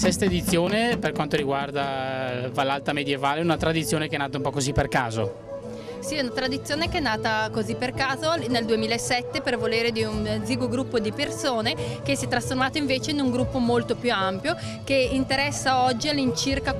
sesta edizione per quanto riguarda Vallalta Medievale, una tradizione che è nata un po' così per caso. Sì, è una tradizione che è nata così per caso nel 2007 per volere di un esiguo gruppo di persone che si è trasformato invece in un gruppo molto più ampio che interessa oggi all'incirca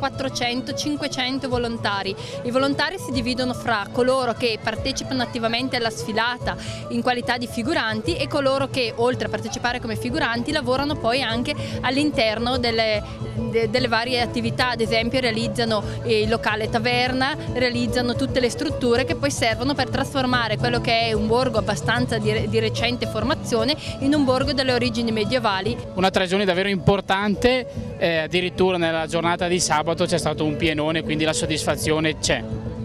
400-500 volontari. I volontari si dividono fra coloro che partecipano attivamente alla sfilata in qualità di figuranti e coloro che oltre a partecipare come figuranti lavorano poi anche all'interno delle varie attività, ad esempio realizzano il locale taverna, realizzano tutte le strutture che poi servono per trasformare quello che è un borgo abbastanza di recente formazione in un borgo delle origini medievali. Una tragione davvero importante, addirittura nella giornata di sabato c'è stato un pienone, quindi la soddisfazione c'è.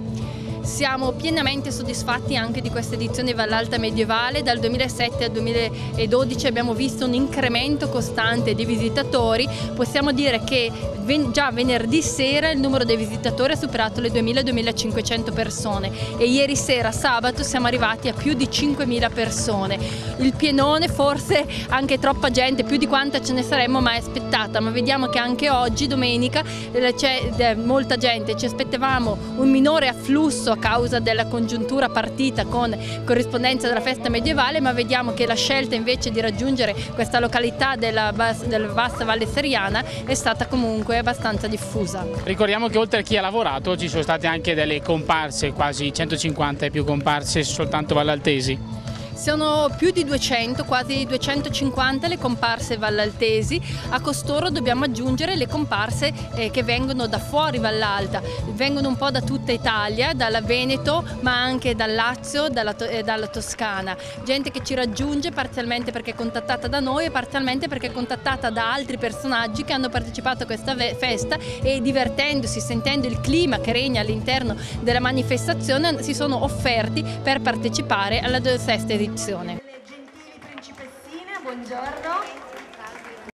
Siamo pienamente soddisfatti anche di questa edizione di Vallalta Medievale. Dal 2007 al 2012 abbiamo visto un incremento costante di visitatori. Possiamo dire che già venerdì sera il numero dei visitatori ha superato le 2000-2500 persone e ieri sera, sabato, siamo arrivati a più di 5000 persone. Il pienone, forse anche troppa gente, più di quanta ce ne saremmo mai aspettata, ma vediamo che anche oggi, domenica, c'è molta gente. Ci aspettavamo un minore afflusso a causa della congiuntura partita con corrispondenza della festa medievale, ma vediamo che la scelta invece di raggiungere questa località della Bassa Valle Seriana è stata comunque abbastanza diffusa. Ricordiamo che oltre a chi ha lavorato ci sono state anche delle comparse, quasi 150 e più comparse soltanto vallaltesi. Sono più di 200, quasi 250 le comparse vallaltesi. A costoro dobbiamo aggiungere le comparse che vengono da fuori Vallalta, vengono un po' da tutta Italia, dalla Veneto ma anche dal Lazio e dalla Toscana. Gente che ci raggiunge parzialmente perché è contattata da noi e parzialmente perché è contattata da altri personaggi che hanno partecipato a questa festa e divertendosi, sentendo il clima che regna all'interno della manifestazione si sono offerti per partecipare alla sesta edizione. Le gentili principessine, buongiorno.